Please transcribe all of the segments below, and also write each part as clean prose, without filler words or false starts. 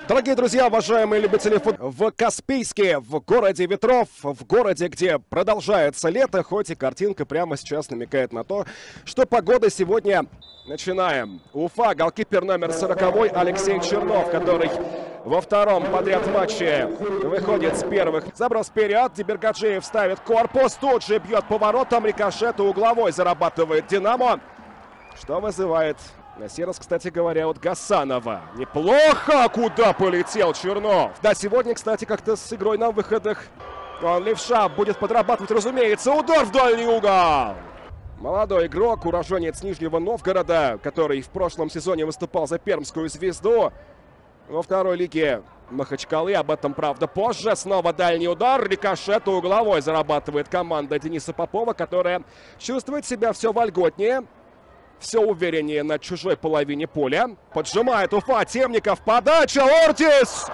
Дорогие друзья, уважаемые любители футбола, в Каспийске, в городе ветров, в городе, где продолжается лето, хоть и картинка прямо сейчас намекает на то, что погода сегодня... Начинаем. Уфа, голкипер номер 40 Алексей Чернов, который во втором подряд матче выходит с первых. Заброс вперед, Дебергаджиев ставит корпус, тут же бьет поворотом, рикошет, угловой зарабатывает Динамо, что вызывает... На сей раз, кстати говоря, от Гасанова. Неплохо! Куда полетел Чернов? Да, сегодня, кстати, как-то с игрой на выходах он левша будет подрабатывать, разумеется. Удар в дальний угол! Молодой игрок, уроженец Нижнего Новгорода, который в прошлом сезоне выступал за пермскую «Звезду». Во второй лиге Махачкалы, об этом, правда, позже. Снова дальний удар, рикошет, угловой зарабатывает команда Дениса Попова, которая чувствует себя все вольготнее. Все увереннее на чужой половине поля. Поджимает Уфа, Темников, подача, Ортис!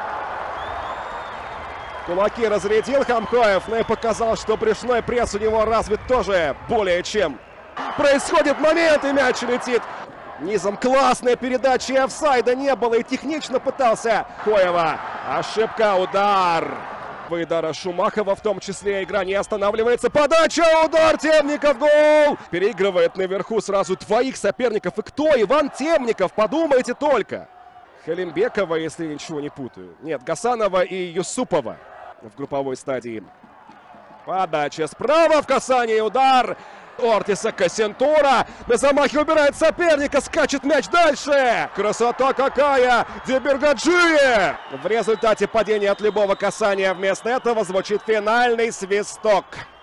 Кулаки разрядил Хамкоев, но и показал, что брюшной пресс у него развит тоже более чем. Происходит момент, и мяч летит. Низом классная передача, и офсайда не было, и технично пытался Коева. Ошибка, удар. Выдара Шумахова, в том числе игра не останавливается. Подача, удар, Темников, гол! Переигрывает наверху сразу двоих соперников. И кто? Иван Темников, подумайте только. Халимбекова, если ничего не путаю. Нет, Гасанова и Юсупова в групповой стадии. Подача справа, в касании удар. Ортиса Кассентура на замахе убирает соперника, скачет мяч дальше. Красота какая! Дебергаджиев! В результате падения от любого касания вместо этого звучит финальный свисток.